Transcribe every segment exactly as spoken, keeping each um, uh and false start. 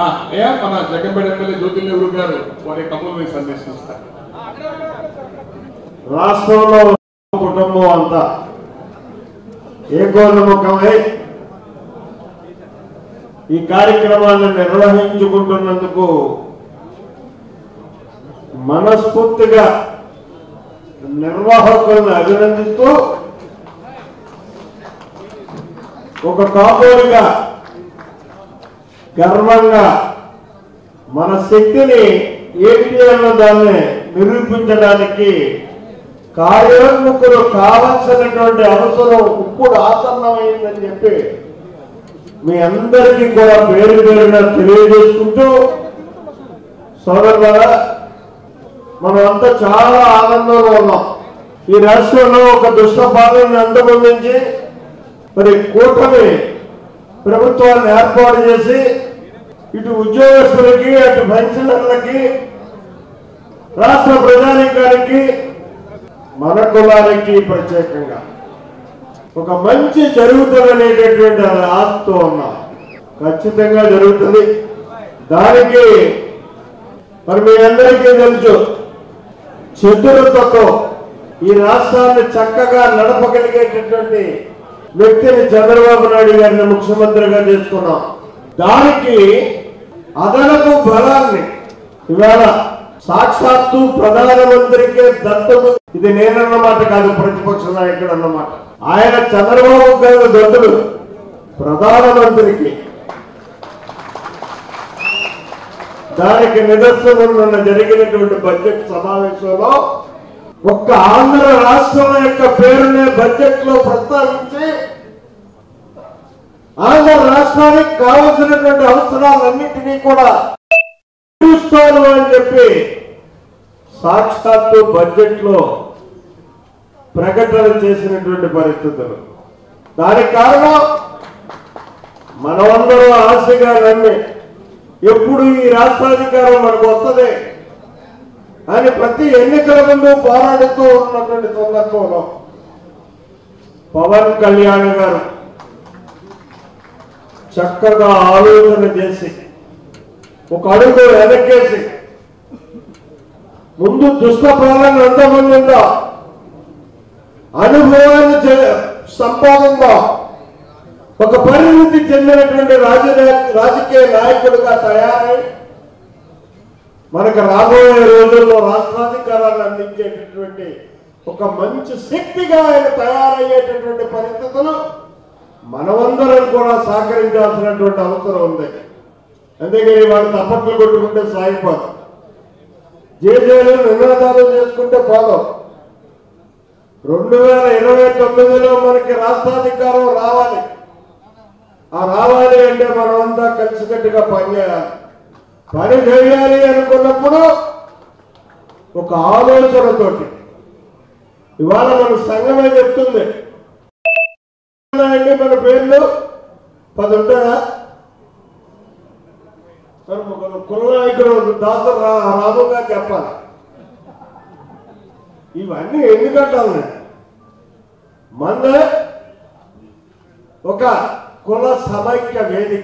అయ్యా మన జగన్పేట ఎమ్మెల్యే జ్యోతిర్లింగ గారు వారి కమ్ముల సందేశం ఇస్తారు. రాష్ట్రంలో కుటుంబం అంతా ఏకోన్ముఖమై ఈ కార్యక్రమాన్ని నిర్వహించుకుంటున్నందుకు మనస్ఫూర్తిగా నిర్వాహకులను అభినందిస్తూ ఒక కాపోలుగా గర్వంగా మన శక్తిని ఏంటి అన్న దాన్ని నిరూపించడానికి కార్యోన్ముఖులు కావాల్సినటువంటి అవసరం ఇప్పుడు ఆసన్నమైందని చెప్పి మీ అందరికీ కూడా పేరు పేరున తెలియజేసుకుంటూ సోదరులారా మనం అంతా చాలా ఆనందంలో ఉన్నాం. ఈ రాష్ట్రంలో ఒక దుష్ట పాలనని అంతమొందించి మరి కూటమి ప్రభుత్వాన్ని ఏర్పాటు చేసి ఇటు ఉద్యోగస్తులకి అటు పెన్షనర్లకి రాష్ట్ర ప్రజానీకానికి మన కులానికి ప్రత్యేకంగా ఒక మంచి జరుగుతుందనేటటువంటి ఆశతో ఉన్నాం. ఖచ్చితంగా జరుగుతుంది. దానికి మరి మీ అందరికీ తెలుసు చతురతతో ఈ రాష్ట్రాన్ని చక్కగా నడపగలిగేటటువంటి వ్యక్తిని చంద్రబాబు నాయుడు గారిని ముఖ్యమంత్రిగా చేసుకున్నాం. దానికి అదనపు బలాన్ని ఇవాళ సాక్షాత్తు ప్రధానమంత్రికే దత్తము. ఇది నేనన్నమాట కాదు, ప్రతిపక్ష నాయకుడు అన్నమాట. ఆయన చంద్రబాబు గారు దత్తుడు ప్రధానమంత్రికి. దానికి నిదర్శనం నిన్న జరిగినటువంటి బడ్జెట్ సమావేశంలో ఒక్క ఆంధ్ర రాష్ట్రం యొక్క పేరునే బడ్జెట్ లో ప్రస్తావించి ఆంధ్ర రాష్ట్రానికి కావలసినటువంటి అవసరాలన్నింటినీ కూడా చూస్తాను అని చెప్పి సాక్షాత్తు బడ్జెట్ లో ప్రకటన చేసినటువంటి పరిస్థితులు. దానికి కారణం మనమందరూ ఆశగా నమ్మి ఎప్పుడు ఈ రాష్ట్రాధికారం మనకు వస్తుంది అని ప్రతి ఎన్నికల ముందు పోరాడుతూ ఉన్నటువంటి సందర్భంలో పవన్ కళ్యాణ్ గారు చక్కగా ఆలోచన చేసి ఒక అడుగు వెనకేసి ముందు దుష్ట పాలన ఎంతమంది ఉందా, అనుభవాన్ని సంపాదంగా ఒక పరిణితి చెందినటువంటి రాజకీయ నాయకుడిగా తయారై మనకు రాబోయే రోజుల్లో రాష్ట్రాధికారాన్ని అందించేటటువంటి ఒక మంచి శక్తిగా ఆయన తయారయ్యేటటువంటి పరిస్థితులు మనమందరం కూడా సహకరించాల్సినటువంటి అవసరం ఉంది. అందుకని వాళ్ళు తప్పట్లు కొట్టుకుంటే సాగిపోదు, జేజేలు నినాదాలు చేసుకుంటే పోదాం. రెండు వేల ఇరవై తొమ్మిదిలో మనకి రాష్ట్రాధికారం రావాలి. ఆ రావాలి అంటే మనమంతా కలిసికట్టుగా పనిచేయాలి. పని చేయాలి అనుకున్నప్పుడు ఒక ఆలోచనతోటి ఇవాళ మన సంఘమే చెప్తుంది అండి, మన పేర్లు పది ఉంటాయా? కుల నాయకుడు దాసరి రాము గారు చెప్పాలి. ఇవన్నీ ఎందుకంటాను, మన ఒక కుల సమైక్య వేదిక.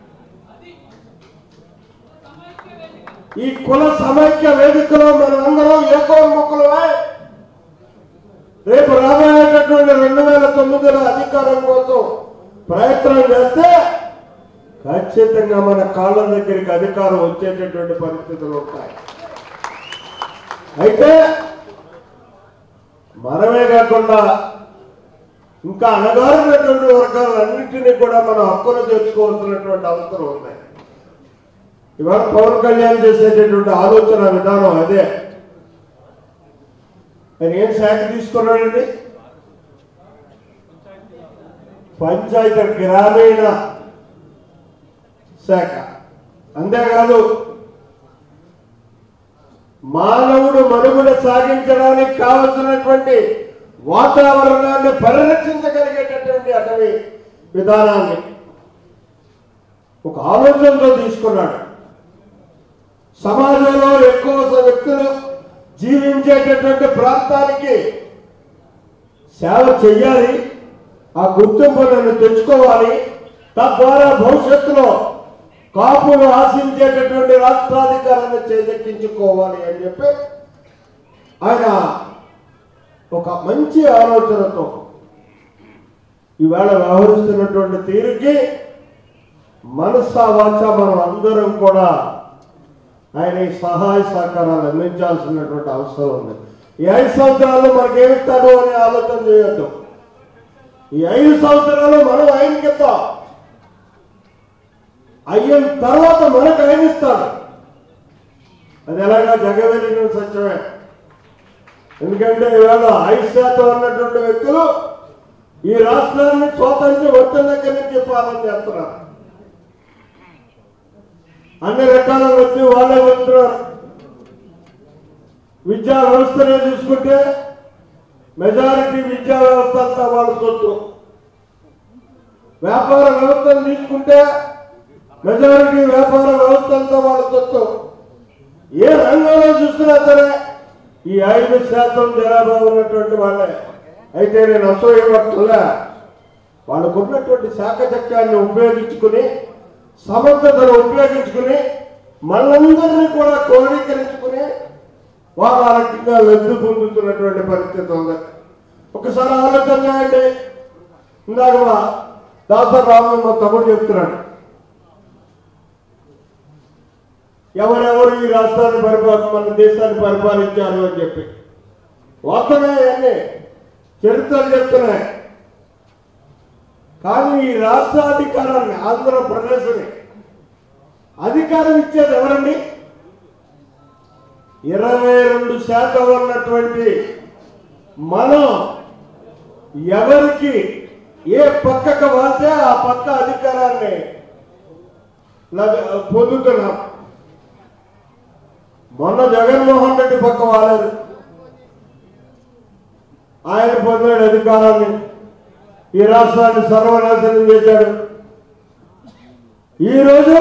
ఈ కుల సమైక్య వేదికలో మనమందరం ఏకోన్ముఖులమై రేపు రాబోయేటటువంటి రెండు వేల తొమ్మిదిలో అధికారం కోసం ప్రయత్నం చేస్తే ఖచ్చితంగా మన కాళ్ళ దగ్గరికి అధికారం వచ్చేటటువంటి పరిస్థితులు ఉంటాయి. అయితే మనమే కాకుండా ఇంకా అణగారినటువంటి వర్గాలన్నింటినీ కూడా మనం హక్కును చేర్చుకోవాల్సినటువంటి అవసరం ఉంది. ఇవాళ పవన్ కళ్యాణ్ చేసేటటువంటి ఆలోచన విధానం అదే. ఆయన ఏం శాఖ తీసుకున్నాడండి? పంచాయతీ గ్రామీణ శాఖ. అంతేకాదు మానవుడు మనుగడ సాగించడానికి కావలసినటువంటి వాతావరణాన్ని పరిరక్షించగలిగేటటువంటి అటవీ విధానాన్ని ఒక ఆలోచనతో తీసుకున్నాడు. సమాజంలో ఎక్కువ వ్యక్తులు జీవించేటటువంటి ప్రాంతానికి సేవ చెయ్యాలి, ఆ గుర్తింపులను తెచ్చుకోవాలి. తద్వారా భవిష్యత్తులో కాపులు ఆశించేటటువంటి రాష్ట్రాధికారాన్ని చేజెక్కించుకోవాలి అని చెప్పి ఆయన ఒక మంచి ఆలోచనతో ఈవేళ వ్యవహరిస్తున్నటువంటి తీరుకి మనసా వాచ మనం అందరం కూడా ఆయన సహాయ సహకారాలు అందించాల్సినటువంటి అవసరం ఉంది. ఈ ఐదు సంవత్సరాలు మనకేమిస్తాడు అని ఆలోచన చేయొద్దు. ఈ ఐదు సంవత్సరాలు మనం ఆయనకి ఇద్దాం, అయిన తర్వాత మనకు ఆయన ఇస్తాడు. అది ఎలాగా జగవెలిగిన సత్యమే. ఎందుకంటే ఇవాళ ఐదు శాతం ఉన్నటువంటి వ్యక్తులు ఈ రాష్ట్రాన్ని స్వాతంత్ర్యం వచ్చిన దగ్గర నుంచి పాలన చేస్తున్నారు. అన్ని రకాల వచ్చి వాళ్ళే వస్తున్నారు. విద్యా వ్యవస్థనే చూసుకుంటే మెజారిటీ విద్యా వ్యవస్థ అంతా వాళ్ళ సొత్తు. వ్యాపార వ్యవస్థను తీసుకుంటే మెజారిటీ వ్యాపార వ్యవస్థ అంతా వాళ్ళ సొత్తు. ఏ రంగంలో చూసినా సరే ఈ ఐదు శాతం జనాభా ఉన్నటువంటి వాళ్ళే. అయితే నేను అసూయపడుతున్నా, వాళ్ళకు ఉన్నటువంటి శాఖచక్రాన్ని ఉపయోగించుకుని సమర్థతను ఉపయోగించుకుని మనందరినీ కూడా క్రోడీకరించుకుని వాళ్ళు ఆ రకంగా లబ్ధి పొందుతున్నటువంటి పరిస్థితి ఉంది. ఒకసారి ఆలోచన చేయండి. ఇందాక మా దాసరాము మా తమ్ముడు చెప్తున్నాడు, ఎవరెవరు ఈ రాష్ట్రాన్ని పరిపాలన మన దేశాన్ని పరిపాలించారు అని చెప్పి. వాస్తవమే, అన్నీ చరిత్రలు చెప్తున్నాయి. కానీ ఈ రాష్ట్రాధికారాన్ని ఆంధ్రప్రదేశ్ని అధికారం ఇచ్చేది ఎవరండి? ఇరవై రెండు శాతం ఉన్నటువంటి మనం ఎవరికి ఏ పక్కకు వాళ్తే ఆ పక్క అధికారాన్ని పొందుతున్నాం. మొన్న జగన్మోహన్ రెడ్డి పక్క వాలేదు, ఆయన పొందాడు అధికారాన్ని, ఈ రాష్ట్రాన్ని సర్వనాశనం చేశాడు. ఈరోజు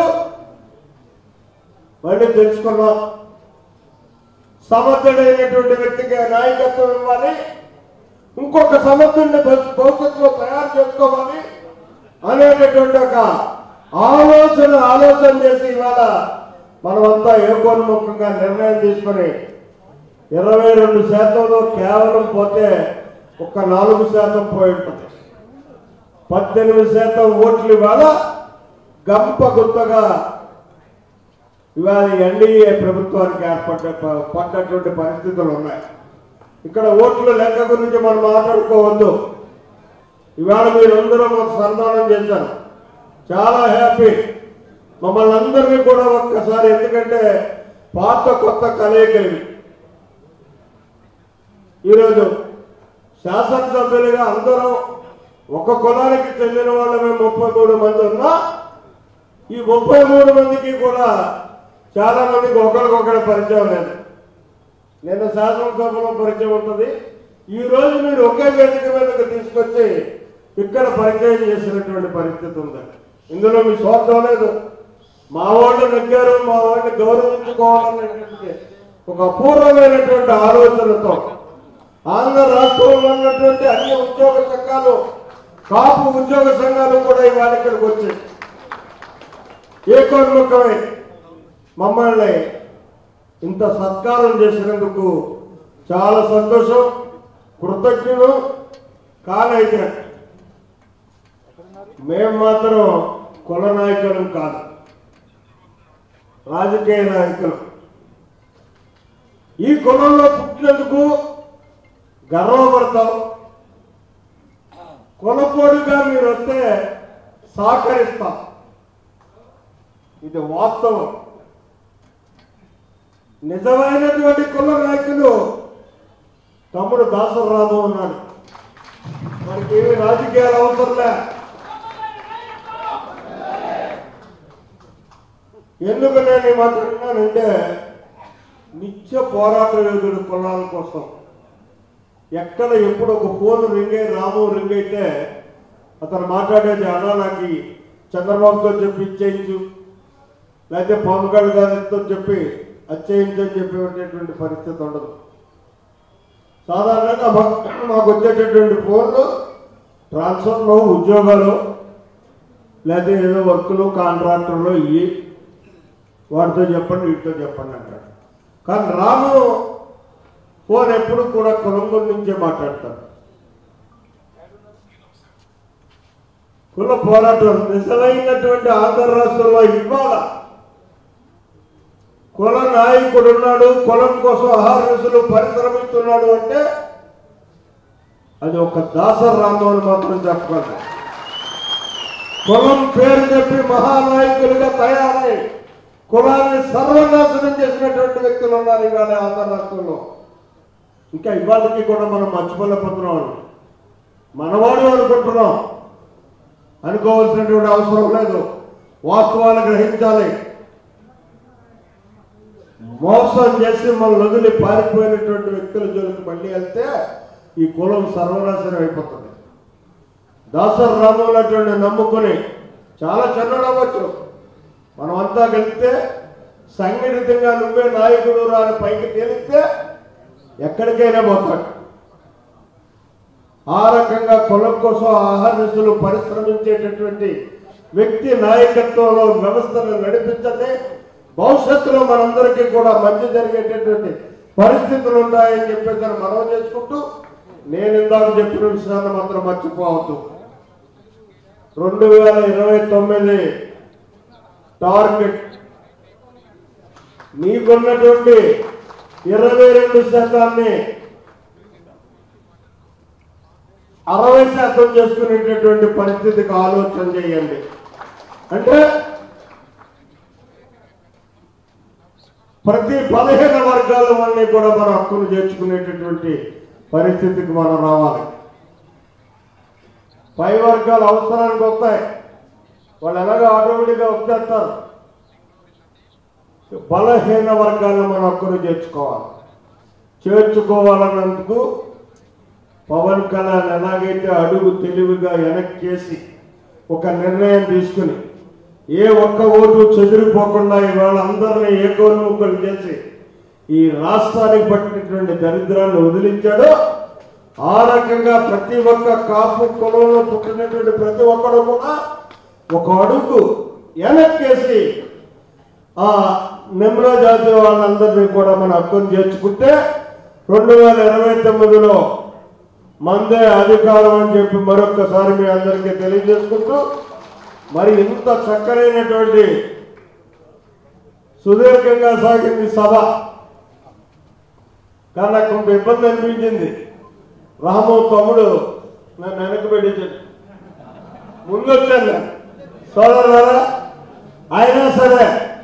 మళ్ళీ తెలుసుకున్నాం, సమర్థుడైనటువంటి వ్యక్తికి నాయకత్వం ఇవ్వాలి, ఇంకొక సమర్థుడిని భవిష్యత్తులో తయారు చేసుకోవాలి అనేటటువంటి ఒక ఆలోచన ఆలోచన చేసి ఇవాళ మనమంతా ఏకోన్ముఖంగా నిర్ణయం తీసుకొని ఇరవై రెండు శాతంలో కేవలం పోతే ఒక నాలుగు శాతం పోయి ఉంటుంది. పద్దెనిమిది శాతం ఓట్లు ఇవాళ గంప గుత్తగా ఇవాళ ఎన్డీఏ ప్రభుత్వానికి ఏర్పడ్డ పడ్డటువంటి పరిస్థితులు ఉన్నాయి. ఇక్కడ ఓట్ల లెక్క గురించి మనం మాట్లాడుకోవద్దు. ఇవాళ మీరందరూ మాకు సన్మానం చేశారు, చాలా హ్యాపీ. మమ్మల్ని అందరినీ కూడా ఒక్కసారి, ఎందుకంటే పాత కొత్త కలయికలు ఈరోజు శాసనసభ్యులుగా అందరం ఒక కులానికి చెందిన వాళ్ళమే ముప్పై మూడు మంది ఉన్నా ఈ ముప్పై మూడు మందికి కూడా చాలా మందికి ఒకరికొకరి పరిచయం లేదు. నిన్న శాసనసభలో పరిచయం ఉంటుంది, ఈ రోజు మీరు ఒకే వేదిక మీదకి తీసుకొచ్చి ఇక్కడ పరిచయం చేసినటువంటి పరిస్థితి ఉంది. ఇందులో మీ స్వార్థం లేదు. మా వాళ్ళు నెగ్గారు, మా వాళ్ళని గౌరవించుకోవాలనేటువంటి ఒక అపూర్వమైనటువంటి ఆలోచనతో ఆంధ్ర రాష్ట్రంలో ఉన్నటువంటి అన్ని ఉద్యోగ సంఘాలు, కాపు ఉద్యోగ సంఘాలు కూడా ఇవాళ ఇక్కడికి వచ్చాయి. ఏకోన్ముఖమై మమ్మల్ని ఇంత సత్కారం చేసినందుకు చాలా సంతోషం, కృతజ్ఞులు. కానైతే మేము మాత్రం కుల నాయకులం కాదు, రాజకీయ నాయకులు. ఈ కులంలో పుట్టినందుకు గర్వపడతాం. కులపోడుగా మీరు వస్తే సహకరిస్తాం, ఇది వాస్తవం. నిజమైనటువంటి కుల నాయకులు తమ్ముడు దాసరాము ఉన్నాడు, మనకి ఏమి రాజకీయాలు అవసరంలే. ఎందుకు నేను ఈ మాట అన్నానంటే, నిత్య పోరాట యోధుడు కులాల కోసం. ఎక్కడ ఎప్పుడు ఒక ఫోన్ రింగ్ అయి రాము రింగ్ అయితే అతను మాట్లాడేది, అన్నా నాకు చంద్రబాబుతో చెప్పి ఇచ్చేయించు, లేకపోతే పవన్ కళ్యాణ్ గారితో చెప్పి అచ్చేయించని చెప్పేటటువంటి పరిస్థితి ఉండదు. సాధారణంగా మాకు వచ్చేటటువంటి ఫోన్లు ట్రాన్స్ఫర్లో, ఉద్యోగాలు, లేకపోతే ఏదో వర్కులు, కాంట్రాక్టర్లు ఇవి వాడితో చెప్పండి వీటితో చెప్పండి అంటాడు. కానీ రాము ఫోన్ ఎప్పుడు కూడా కులం గురించే మాట్లాడతాడు. కుల పోరాటం నిజమైనటువంటి ఆంధ్ర రాష్ట్రంలో ఇవాళ కుల నాయకుడు ఉన్నాడు, కులం కోసం ఆహారసులు పరిశ్రమిస్తున్నాడు అంటే అది ఒక దాసరి రామోహన్ మాత్రం చెప్పగలరు. కులం పేరు చెప్పి మహానాయకులుగా తయారై కులాన్ని సర్వనాశనం చేసినటువంటి వ్యక్తులు ఉన్నారు ఇవాళ ఆంధ్ర రాష్ట్రంలో. ఇంకా ఇవాళకి కూడా మనం మర్చిపోలేకపోతున్నాం. మనవాడు అనుకుంటున్నాం, అనుకోవాల్సినటువంటి అవసరం లేదు. వాస్తవాలు గ్రహించాలి. మోసం చేసి మనం వదిలి పారిపోయినటువంటి వ్యక్తుల జోలికి మళ్ళీ వెళ్తే ఈ కులం సర్వనాశనం అయిపోతుంది. దాసరి రామోహన్ నమ్ముకుని చాలా చిన్నడు అవ్వచ్చు, మనమంతా కలిస్తే సంఘటితంగా నువ్వే నాయకుడు రాని పైకి తేలిస్తే ఎక్కడికైనా పోతాడు. ఆ రకంగా కులం కోసం ఆహర్నిశలు పరిశ్రమించేటటువంటి వ్యక్తి నాయకత్వంలో వ్యవస్థను నడిపించతే భవిష్యత్తులో మనందరికీ కూడా మంచి జరిగేటటువంటి పరిస్థితులు ఉంటాయని చెప్పేసి మనం చేసుకుంటూ నేను ఇందాక చెప్పిన విషయాన్ని మాత్రం మర్చిపోవద్దు. రెండు వేల ఇరవై తొమ్మిది టార్గెట్ మీకున్నటువంటి ఇరవై రెండు శాతాన్ని అరవై శాతం చేసుకునేటటువంటి పరిస్థితికి ఆలోచన చేయండి. అంటే ప్రతి పదిహేను వర్గాల వాళ్ళని కూడా మన హక్కును చేర్చుకునేటటువంటి పరిస్థితికి మనం రావాలి. పై వర్గాలు అవసరానికి వస్తాయి, వాళ్ళు ఎలాగో ఆటోమేటిక్గా వచ్చేస్తారు. బలహీన వర్గాలను మన హక్కును చేర్చుకోవాలి. చేర్చుకోవాలన్నందుకు పవన్ కళ్యాణ్ ఎలాగైతే అడుగు తెలివిగా వెనక్కేసి ఒక నిర్ణయం తీసుకుని ఏ ఒక్క ఓటు చెదిరిపోకుండా ఇవాళ అందరినీ ఏకోన్ముఖులు చేసి ఈ రాష్ట్రానికి పట్టినటువంటి దరిద్రాన్ని వదిలించాడో ఆ రకంగా ప్రతి ఒక్క కాపు కులంలో పుట్టినటువంటి ప్రతి ఒక్కరు కూడా ఒక అడుగు వెనక్కేసి ఆ నిమ్న జాతి వాళ్ళందరినీ కూడా మన హక్కును చేర్చుకుంటే రెండు వేల ఇరవై తొమ్మిదిలో మందే అధికారం అని చెప్పి మరొక్కసారి మీ అందరికీ తెలియజేసుకుంటూ, మరి ఇంత చక్కనైనటువంటి సుదీర్ఘంగా సాగింది సభ. కానీ నాకు కొంత ఇబ్బంది అనిపించింది. రాము తమ్ముడు నన్ను వెనక్కి పెట్టించాడు, ముందు వచ్చాను సోదరులారా. అయినా సరే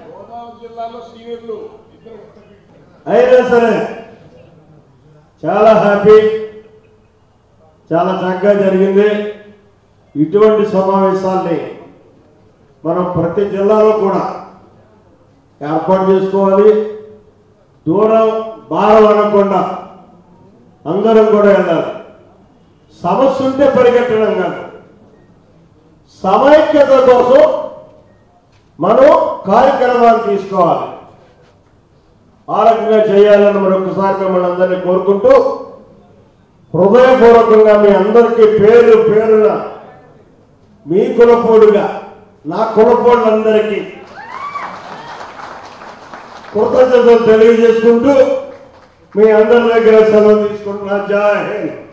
అయినా సరే చాలా హ్యాపీ, చాలా చక్కగా జరిగింది. ఇటువంటి సమావేశాల్ని మనం ప్రతి జిల్లాలో కూడా ఏర్పాటు చేసుకోవాలి. దూరం భారం అనకుండా అందరం కూడా వెళ్ళాలి. సమస్య ఉంటే పరిగెట్టడం కాదు, సమైక్యత కోసం మనం కార్యక్రమాలు తీసుకోవాలి. ఆ రకంగా చేయాలని మరొకసారి మిమ్మల్ని అందరినీ కోరుకుంటూ హృదయపూర్వకంగా మీ అందరికీ పేరు పేరున మీ కులపోడుగా నా కులపోళ్ళందరికీ కృతజ్ఞతలు తెలియజేసుకుంటూ మీ అందరి దగ్గర సెలవు తీసుకుంటున్నా. జై హింద్.